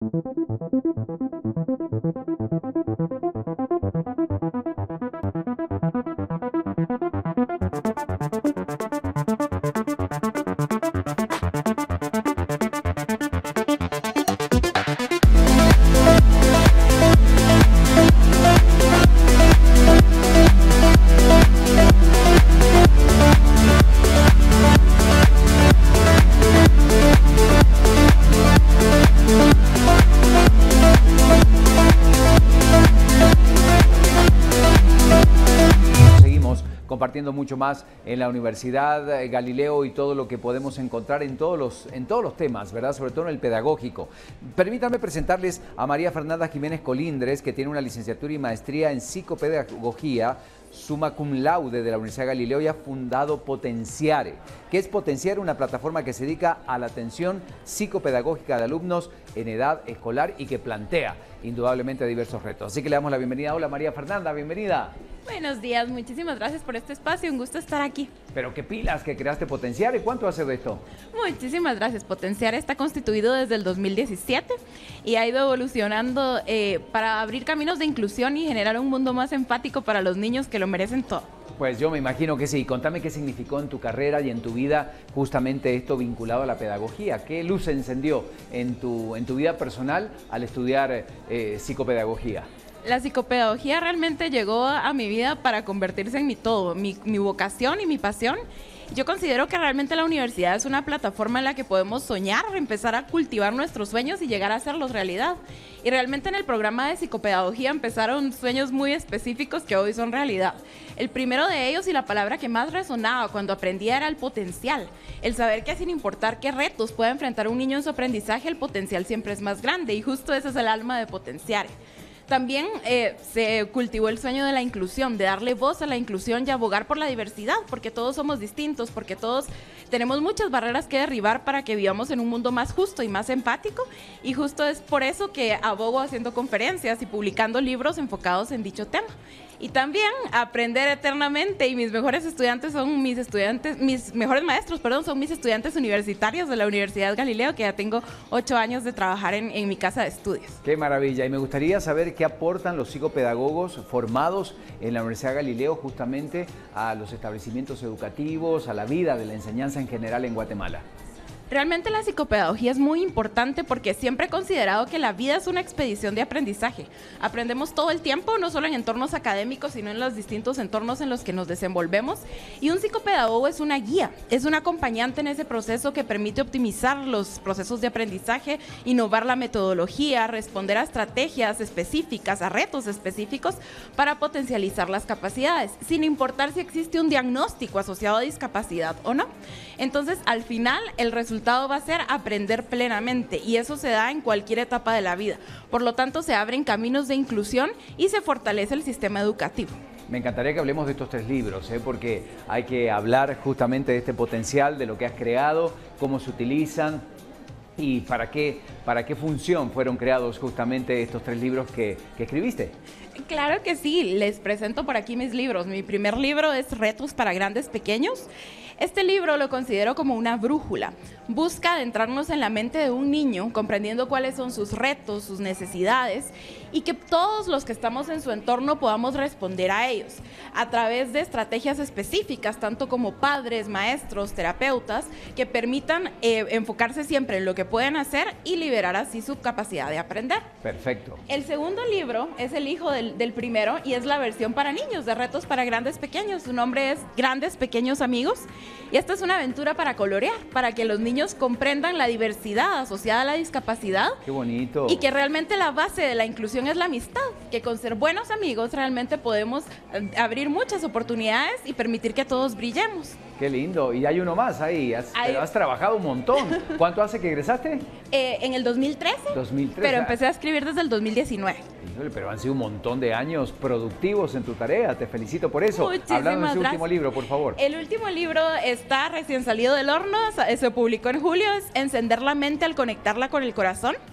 Compartiendo mucho más en la Universidad Galileo y todo lo que podemos encontrar en todos los temas, ¿verdad? Sobre todo en el pedagógico. Permítanme presentarles a María Fernanda Jiménez Colindres, que tiene una licenciatura y maestría en psicopedagogía, summa cum laude de la Universidad Galileo, y ha fundado Potenciare. ¿Qué es Potenciare? Una plataforma que se dedica a la atención psicopedagógica de alumnos en edad escolar y que plantea indudablemente diversos retos. Así que le damos la bienvenida. Hola María Fernanda, bienvenida. Buenos días, muchísimas gracias por este espacio, un gusto estar aquí. Pero qué pilas que creaste Potenciare, ¿cuánto hace de esto? Muchísimas gracias. Potenciare está constituido desde el 2017 y ha ido evolucionando para abrir caminos de inclusión y generar un mundo más empático para los niños que lo merecen todo. Pues yo me imagino que sí. Contame qué significó en tu carrera y en tu vida justamente esto vinculado a la pedagogía. ¿Qué luz se encendió en tu vida personal al estudiar psicopedagogía? La psicopedagogía realmente llegó a mi vida para convertirse en mi todo, mi vocación y mi pasión. Yo considero que realmente la universidad es una plataforma en la que podemos soñar, empezar a cultivar nuestros sueños y llegar a hacerlos realidad. Y realmente en el programa de psicopedagogía empezaron sueños muy específicos que hoy son realidad. El primero de ellos y la palabra que más resonaba cuando aprendía era el potencial. El saber que sin importar qué retos pueda enfrentar un niño en su aprendizaje, el potencial siempre es más grande y justo ese es el alma de Potenciare. También se cultivó el sueño de la inclusión, de darle voz a la inclusión y abogar por la diversidad, porque todos somos distintos, porque todos tenemos muchas barreras que derribar para que vivamos en un mundo más justo y más empático, y justo es por eso que abogo haciendo conferencias y publicando libros enfocados en dicho tema. Y también aprender eternamente, y mis mejores maestros son mis estudiantes universitarios de la Universidad Galileo, que ya tengo 8 años de trabajar en mi casa de estudios. Qué maravilla, y me gustaría saber qué aportan los psicopedagogos formados en la Universidad Galileo justamente a los establecimientos educativos, a la vida de la enseñanza en general en Guatemala. Realmente la psicopedagogía es muy importante porque siempre he considerado que la vida es una expedición de aprendizaje. Aprendemos todo el tiempo, no solo en entornos académicos, sino en los distintos entornos en los que nos desenvolvemos. Y un psicopedagogo es una guía, es un acompañante en ese proceso que permite optimizar los procesos de aprendizaje, innovar la metodología, responder a estrategias específicas, a retos específicos para potencializar las capacidades, sin importar si existe un diagnóstico asociado a discapacidad o no. Entonces, al final, el resultado va a ser aprender plenamente, y eso se da en cualquier etapa de la vida. Por lo tanto, se abren caminos de inclusión y se fortalece el sistema educativo. Me encantaría que hablemos de estos 3 libros, porque hay que hablar justamente de este potencial, de lo que has creado, cómo se utilizan y para qué función fueron creados justamente estos 3 libros que escribiste. Claro que sí, les presento por aquí mis libros. Mi primer libro es Retos para Grandes Pequeños. Este libro lo considero como una brújula. Busca adentrarnos en la mente de un niño, comprendiendo cuáles son sus retos, sus necesidades, y que todos los que estamos en su entorno podamos responder a ellos a través de estrategias específicas, tanto como padres, maestros, terapeutas, que permitan enfocarse siempre en lo que pueden hacer y liberar así su capacidad de aprender. Perfecto. El segundo libro es el hijo del primero y es la versión para niños de Retos para Grandes Pequeños. Su nombre es Grandes Pequeños Amigos, y esta es una aventura para colorear, para que los niños comprendan la diversidad asociada a la discapacidad. ¡Qué bonito! Y que realmente la base de la inclusión es la amistad, que con ser buenos amigos realmente podemos abrir muchas oportunidades y permitir que todos brillemos. ¡Qué lindo! Y hay uno más ahí, has trabajado un montón. ¿Cuánto hace que egresaste? En el 2013, pero empecé a escribir desde el 2019. Pero han sido un montón de años productivos en tu tarea, te felicito por eso. Hablando de ese último libro, por favor. El último libro está recién salido del horno, se publicó en julio, es Encender la mente al conectarla con el corazón.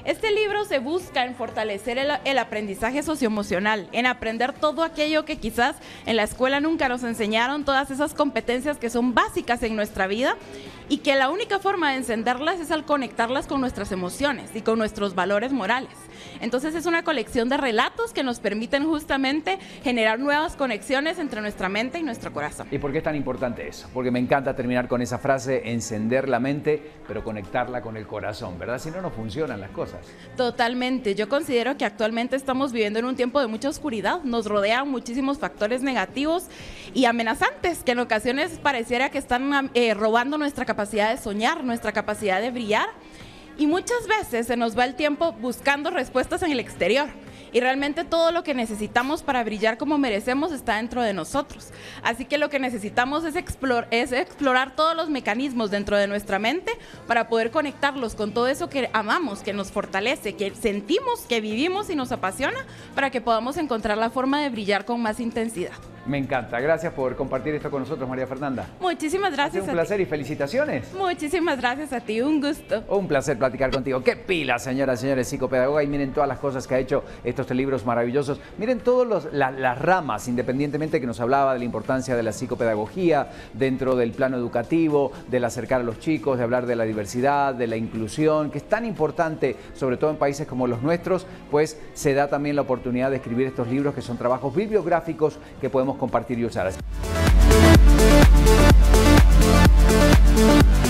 Este libro se busca en fortalecer el aprendizaje socioemocional, en aprender todo aquello que quizás en la escuela nunca nos enseñaron, todas esas competencias que son básicas en nuestra vida y que la única forma de encenderlas es al conectarlas con nuestras emociones y con nuestros valores morales. Entonces es una colección de relatos que nos permiten justamente generar nuevas conexiones entre nuestra mente y nuestro corazón. ¿Y por qué es tan importante eso? Porque me encanta terminar con esa frase, encender la mente, pero conectarla con el corazón, ¿verdad? Si no, no funcionan las cosas. Totalmente. Yo considero que actualmente estamos viviendo en un tiempo de mucha oscuridad. Nos rodean muchísimos factores negativos y amenazantes que en ocasiones pareciera que están robando nuestra capacidad de soñar, nuestra capacidad de brillar. Y muchas veces se nos va el tiempo buscando respuestas en el exterior. Y realmente todo lo que necesitamos para brillar como merecemos está dentro de nosotros. Así que lo que necesitamos es explorar todos los mecanismos dentro de nuestra mente para poder conectarlos con todo eso que amamos, que nos fortalece, que sentimos, que vivimos y nos apasiona, para que podamos encontrar la forma de brillar con más intensidad. Me encanta. Gracias por compartir esto con nosotros, María Fernanda. Muchísimas gracias. Ha sido un placer y felicitaciones. Muchísimas gracias a ti, un gusto. Un placer platicar contigo. ¡Qué pila, señoras y señores! Psicopedagoga, y miren todas las cosas que ha hecho estos libros maravillosos. Miren todas las ramas, independientemente que nos hablaba de la importancia de la psicopedagogía dentro del plano educativo, del acercar a los chicos, de hablar de la diversidad, de la inclusión, que es tan importante, sobre todo en países como los nuestros, pues se da también la oportunidad de escribir estos libros que son trabajos bibliográficos que podemos compartir y usar.